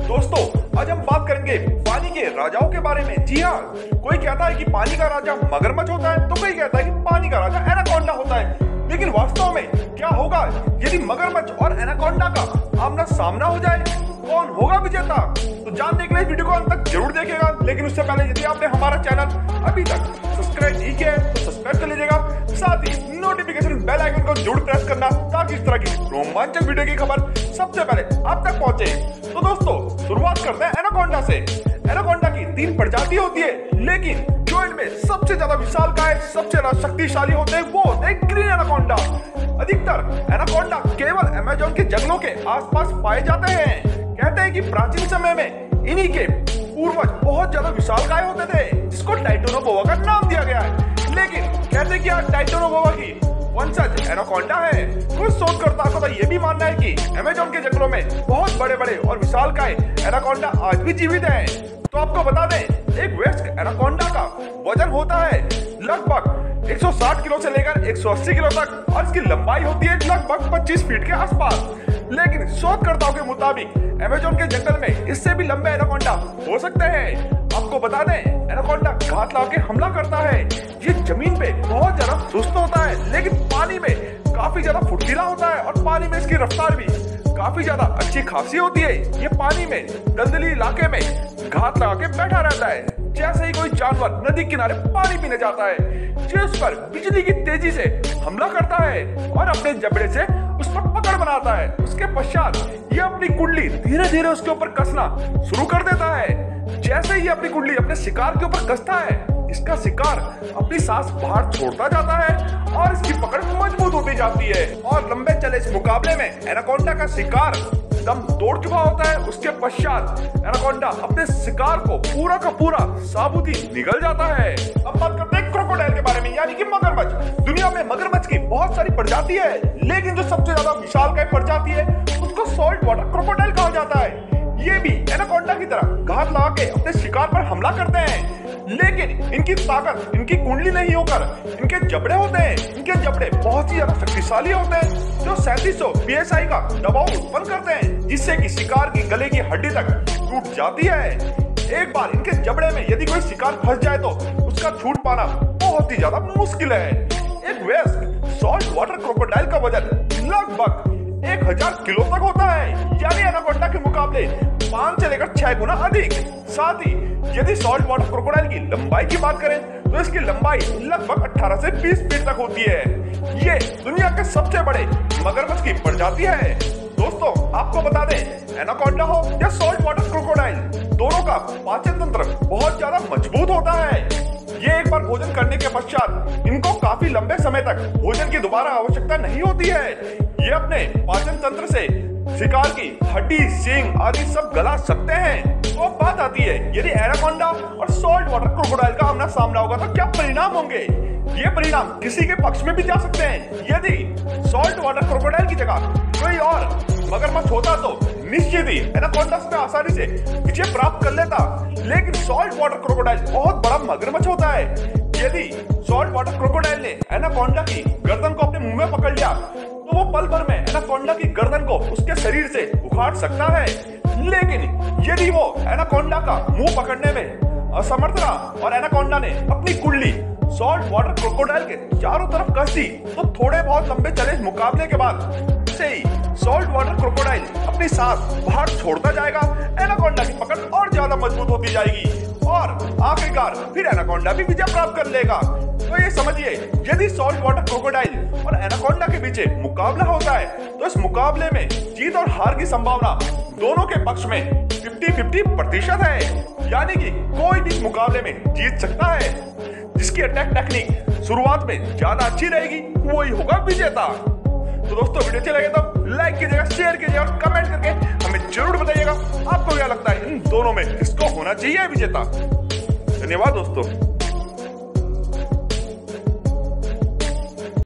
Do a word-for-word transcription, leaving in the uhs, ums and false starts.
दोस्तों आज हम बात करेंगे पानी के राजाओं के बारे में। जी हाँ, कोई कहता है कि पानी का राजा मगरमच्छ होता है तो कोई कहता है कि पानी का राजा एनाकोंडा होता है। लेकिन वास्तव में क्या होगा यदि मगरमच्छ और एनाकोंडा का आमना सामना हो जाए? कौन होगा विजेता? तो जानने के लिए वीडियो को अंत तक जरूर देखिएगा। लेकिन उससे पहले यदि आपने हमारा चैनल अभी तक सब्सक्राइब नहीं किया है तो सब्सक्राइब कर लीजिएगा, साथ ही नोटिफिकेशन बेल आइकन को जरूर प्रेस करना ताकि इस तरह की रोमांचक वीडियो की खबर सबसे पहले आप तक पहुंचे। तो दोस्तों शुरुआत करते हैं एनाकोंडा से। एनाकोंडा की तीन प्रजाति होती है, लेकिन जो इनमें सबसे ज्यादा विशालकाय, सबसे ज्यादा शक्तिशाली होते हैं वो होते हैं ग्रीन एनाकोंडा। अधिकतर एनाकोंडा केवल अमेज़न के जंगलों के आसपास पाए जाते हैं। कहते हैं कि प्राचीन समय में इन्हीं के पूर्वज बहुत ज्यादा विशालकाय होते थे, जिसको टाइटोनोबोआ का नाम दिया गया है। लेकिन कहते हैं कि आज टाइटोनोबोआ की वंशज एनाकोंडा है। कुछ शोधकर्ताओं का तो यह भी मानना है कि अमेज़न के जंगलों में बहुत बड़े बड़े और विशालकाय एनाकोंडा आज भी जीवित हैं। तो आपको बता दें, एक वयस्क एनाकोंडा का वजन होता है लगभग एक सौ साठ किलो से लेकर एक सौ अस्सी किलो तक और इसकी लंबाई होती है लगभग पच्चीस फीट के आसपास। लेकिन शोधकर्ताओं के मुताबिक अमेज़न के जंगल में इससे भी लंबे एनाकोंडा हो सकते हैं। आपको बता दें, एनाकोंडा घात लगा के हमला करता है। ये जमीन पे बहुत ज्यादा सुस्त होता है, लेकिन पानी में काफी ज्यादा फुर्तीला होता है और पानी में इसकी रफ्तार भी काफी ज्यादा अच्छी खासी होती है। ये पानी में दलदली इलाके में घात लगा के बैठा रहता है। जैसे ही कोई जानवर नदी किनारे पानी पीने जाता है, जो उस पर बिजली की तेजी से हमला करता है और अपने जबड़े से उस पर पकड़ बनाता है। उसके पश्चात ये अपनी कुंडली धीरे धीरे उसके ऊपर कसना शुरू कर देता है। जैसे ही अपनी कुंडली अपने शिकार के ऊपर कसता है, इसका शिकार अपनी सांस बाहर छोड़ता जाता है और इसकी पकड़ मजबूत होती जाती है। और लंबे चले इस मुकाबले में एनाकोंडा का शिकार दम तोड़ चुका होता है। उसके पश्चात एनाकोंडा अपने शिकार को पूरा का पूरा साबुत ही निगल जाता है। अब बात करते हैं क्रोकोडाइल के बारे में, यानी कि मगरमच्छ। दुनिया में मगरमच्छ की बहुत सारी प्रजाति है, लेकिन जो सबसे ज्यादा विशालकाय प्रजाति है उसको सॉल्ट वाटर क्रोकोडाइल कहा जाता है। ये भी एनाकोंडा की तरह घात लगा के अपने शिकार पर हमला करते हैं, लेकिन इनकी ताकत इनकी कुंडली नहीं होकर इनके जबड़े होते हैं। इनके जबड़े बहुत ही ज्यादा शक्तिशाली होते हैं, जो सैंतीस सौ पी एस आई का दबाव उत्पन्न करते हैं, जिससे कि शिकार की गले की हड्डी तक टूट जाती है। एक बार इनके जबड़े में यदि कोई शिकार फंस जाए तो उसका छूट पाना बहुत ही ज्यादा मुश्किल है। एक वयस्क सॉल्ट वाटर क्रोकोडाइल का वजन लगभग एक हजार किलो तक होता है, यानी एनाकोंडा के मुकाबले पांच से लेकर छह गुना अधिक। साथ ही यदि सॉल्ट वाटर क्रोकोडाइल की लंबाई की बात करें तो इसकी लंबाई लगभग अठारह से बीस फीट तक होती है। ये दुनिया के सबसे बड़े मगरमच्छ की प्रजाति है। दोस्तों आपको बता दें, एनाकोंडा हो या सॉल्ट वाटर क्रोकोडाइल, दोनों का पाचन तंत्र बहुत ज्यादा मजबूत होता है। ये एक बार भोजन करने के पश्चात इनको काफी लंबे समय तक भोजन की दोबारा आवश्यकता नहीं होती है। ये अपने पाचन तंत्र से शिकार की हड्डी, सींग आदि सब गला सकते हैं। तो अब बात आती है, यदि एनाकोंडा और सॉल्ट वाटर क्रोकोडाइल का आमना सामना होगा तो क्या परिणाम होंगे? ये परिणाम किसी के पक्ष में भी जा सकते हैं। यदि सॉल्ट वाटर क्रोकोडाइल की जगह कोई और मगरमच्छ होता तो निश्चित ही एनाकोंडा में आसानी से विजय प्राप्त कर लेता। लेकिन सॉल्ट वाटर क्रोकोडाइल बहुत बड़ा मगरमच्छ होता है। यदि सॉल्ट वाटर क्रोकोडाइल ने एनाकोंडा की गर्दन को अपने मुंह में पकड़ लिया तो वो पल भर में एनाकोंडा की गर्दन को उसके शरीर से उखाड़ सकता है। लेकिन यदि वो एनाकोंडा का मुंह पकड़ने में असमर्थ रहा और एनाकोंडा ने अपनी कुंडली सॉल्ट वाटर क्रोकोडाइल के चारों तरफ कस दी तो थोड़े बहुत लंबे चले मुकाबले के बाद से ही सॉल्ट वाटर क्रोकोडाइल अपनी सांस बाहर छोड़ता जाएगा। एनाकोंडा की पकड़ और ज्यादा मजबूत होती जाएगी और आखिरकार फिर एनाकोंडा भी विजय प्राप्त कर लेगा। तो ये समझिए, यदि सॉल्ट वाटर क्रोकोडाइल और एनाकोंडा के बीच मुकाबला होता है तो इस मुकाबले में जीत और हार की संभावना दोनों के पक्ष में पचास पचास प्रतिशत है, यानी कि कोई भी इस मुकाबले में जीत सकता है। जिसकी अटैक टेक्निक शुरुआत में ज्यादा अच्छी रहेगी वही होगा विजेता। तो दोस्तों वीडियो अच्छी लगे तो लाइक कीजिएगा, शेयर कीजिएगा और कमेंट करके हमें जरूर बताइएगा आपको क्या लगता है इन दोनों में किसको होना चाहिए विजेता। धन्यवाद दोस्तों।